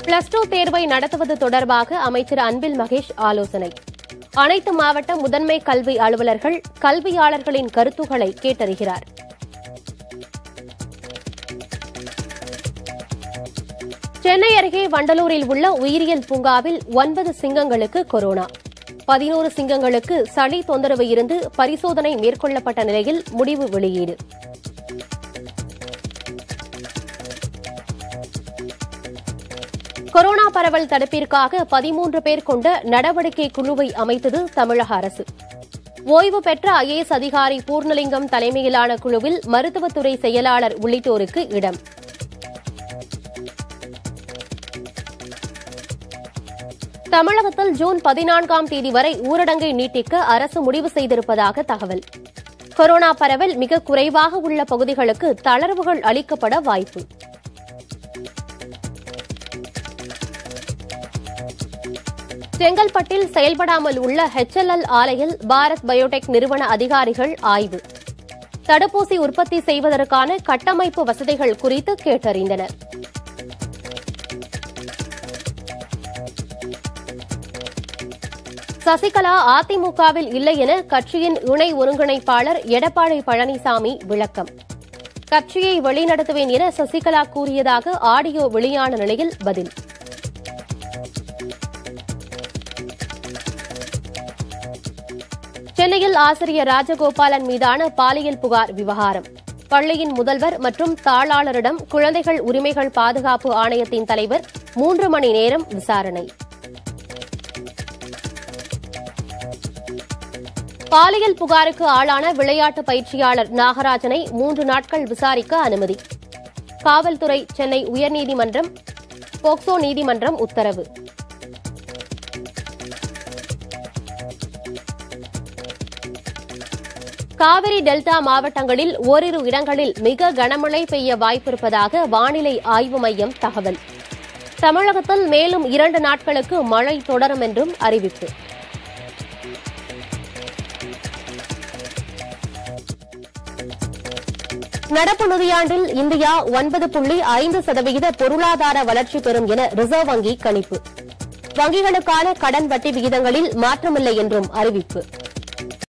+2 தேர்வை நடத்துவது தொடர்பாக அமைச்சர் அன்பில் மகேஷ் ஆலோசனை. அனைத்து மாவட்ட முதன்மை கல்வி அலுவலர்கள் கல்வியாளர்களின் கருத்துக்களை கேட்டறிகிறார். சென்னை அருகே வண்டலூரில் உள்ள உயிரியல் பூங்காவில் 9 சிங்கங்களுக்கு கொரோனா. 11 சிங்கங்களுக்கு சளி தொந்தரவு இருந்து பரிசோதனை மேற்கொள்ளப்பட்ட நிலையில் முடிவு வெளியீடு. கொரோனா பரவல் தடுப்பிற்காக 13 பேர் கொண்ட நடவடிக்கை குழுவை அமைத்தது தமிழக அரசு. ஓய்வு பெற்ற IAS அதிகாரி பூர்ணலிங்கம் தலைமையிலான குழுவில் மருத்துவத்துறை செயலாளர் உள்ளிட்டோருக்கு இடம். தமிழகத்தில் ஜூன் 14ஆம் தேதி வரை ஊரடங்கை நீட்டிக்க அரசு முடிவு செய்திருப்பதாக தகவல். கொரோனா பரவல் மிக குறைவாக உள்ள பகுதிகளுக்கு தளர்வுகள் அளிக்கப்பட வாய்ப்பு. செங்கல்பட்டில் செயல்படாமல் உள்ள HLL ஆலையில் பாரத் பயோடெக் நிறுவன அதிகாரிகள் ஆய்வு. தடுப்பூசி உற்பத்தி செய்வதற்கான கட்டமைப்பு வசதிகள் குறித்து கேட்டறிந்தனர். சசிகலா அதிமுகவில் இல்லை என கட்சியின் இணை ஒருங்கிணைப்பாளர் எடப்பாடி பழனிசாமி விளக்கம். கட்சியை வழிநடத்துவேன் என சசிகலா கூறியதாக ஆடியோ வெளியான நிலையில் பதில். சென்னையில் ஆசிரியர் ராஜகோபாலன் மீதான பாலியல் புகார் விவகாரம். பள்ளியின் முதல்வர் மற்றும் தாளாளரிடம் குழந்தைகள் உரிமைகள் பாதுகாப்பு ஆணையத்தின் தலைவர் 3 மணி நேரம் விசாரணை. பாலியல் புகாருக்கு ஆளான விளையாட்டு பயிற்சியாளர் நாகராஜனை 3 நாட்கள் விசாரிக்க அனுமதி. காவல்துறை சென்னை உயர்நீதிமன்றம் போக்சோ நீதிமன்றம் உத்தரவு. காவிரி டெல்டா மாவட்டங்களில் ஓரிரு இடங்களில் மிக கனமழை பெய்ய வாய்ப்பிருப்பதாக வானிலை ஆய்வு மையம் தகவல். தமிழகத்தில் மேலும் 2 நாட்களுக்கு மழை தொடரும் என்றும் அறிவிப்பு. நடப்பு நிதியாண்டில் இந்தியா 9.5% பொருளாதார வளர்ச்சி பெறும் என ரிசர்வ் வங்கி கணிப்பு. வங்கிகளுக்கான கடன் வட்டி விகிதங்களில் மாற்றமில்லை என்றும் அறிவிப்பு.